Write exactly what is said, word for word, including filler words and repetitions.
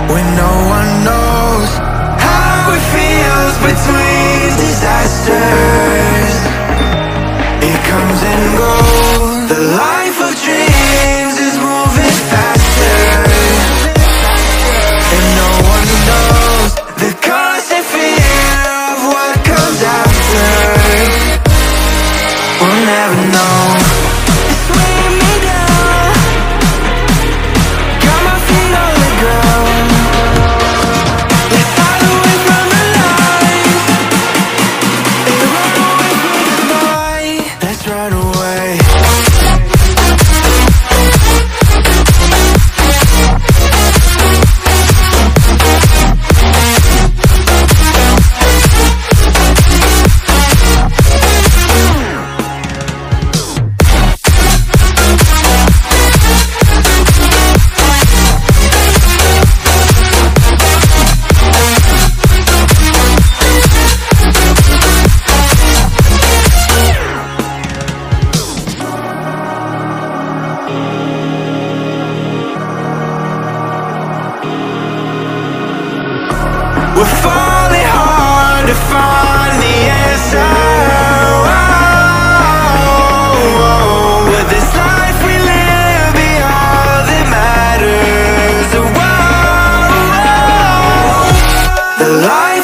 when no one knows how it feels between disasters. It comes and goes. The life of dreams is moving faster, and no one knows the constant fear of what comes after. We'll never know. It's weighing me down, got my feet on the ground. Let's hide away from the light and run away from the night. Let's run away. We're falling hard to find the answer. Oh, with this life we live, be all that matters. Oh, the light